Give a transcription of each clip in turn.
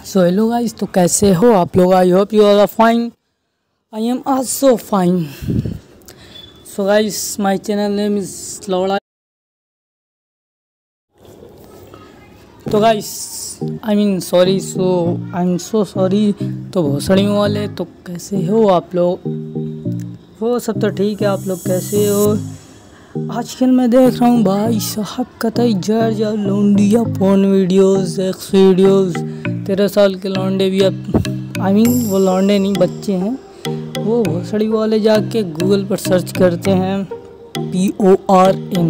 So hello guys, तो कैसे हो आप लोग? I hope you are fine. I am also fine. So guys, my channel name is लौड़ा। तो guys I mean sorry, I am so sorry. तो भोसड़ियों वाले, तो कैसे हो आप लोग? वो सब तो ठीक है, आप लोग कैसे हो? आजकल मैं देख रहा हूँ भाई साहब कतई जर जर लौंडिया फोन वीडियोस, एक्स वीडियोस। 13 साल के लौंडे भी अब वो लौंडे नहीं, बच्चे हैं। वो भोसड़ी वाले जाके गूगल पर सर्च करते हैं PORN।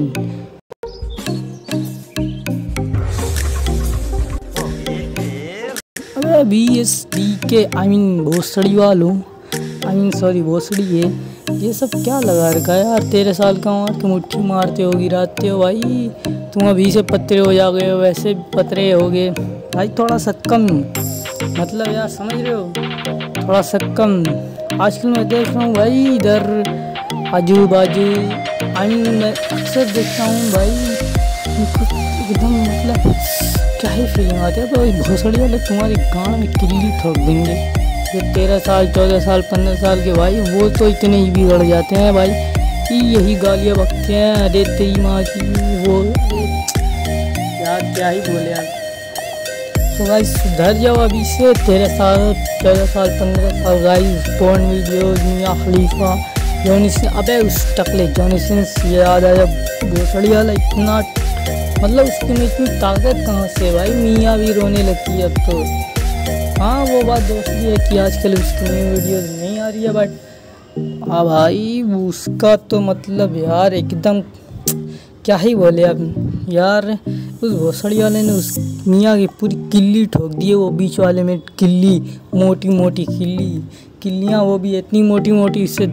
अबे BSD के भोसड़ी वालों, सॉरी भोसड़ी है। ये सब क्या लगा रखा है यार? 13 साल का हो कि मुट्ठी मारते हो, गिराते हो भाई। तुम अभी से पतरे हो जा गए हो, वैसे पतरे हो गए भाई। थोड़ा सा कम, मतलब यार समझ रहे हो, थोड़ा सा कम। आजकल मैं देख रहा हूँ भाई इधर आजू बाजू, मैं अक्सर देखता हूँ भाई, एकदम मतलब क्या ही फीलिंग आती है। तो भोसड़ी वाले तुम्हारी गाँव में किल्ली ठोक देंगे। जो 13 साल 14 साल 15 साल के भाई, वो तो इतने ही बिगड़ जाते हैं भाई कि यही गालियाँ बकते हैं, अरे तेरी माँ की वो। यार क्या ही बोले यार। तो गाइस सुधर जाओ अभी से। 13 साल 14 साल 15 साल गाइस, पोर्न वीडियोज, मियाँ खलीफा, जॉनी सिंह। अबे उस टकले जॉनी सिंह से याद आया, भोसड़ी वाला इतना मतलब उसके में इतनी ताकत कहाँ से भाई? मियाँ भी रोने लगती है अब तो। हाँ वो बात दूसरी है कि आजकल उसकी न्यू वीडियोस नहीं आ रही है, बट हाँ भाई उसका तो मतलब यार एकदम क्या ही बोले अब यार। उस भोसड़ी वाले ने उस मियाँ की पूरी किल्ली ठोक दी है। वो बीच वाले में किल्ली, मोटी मोटी किल्लियाँ, वो भी इतनी मोटी मोटी इससे।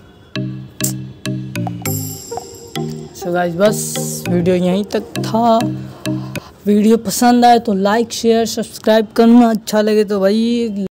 सो गाइस बस वीडियो यहीं तक था। वीडियो पसंद आए तो लाइक शेयर सब्सक्राइब करना, अच्छा लगे तो भाई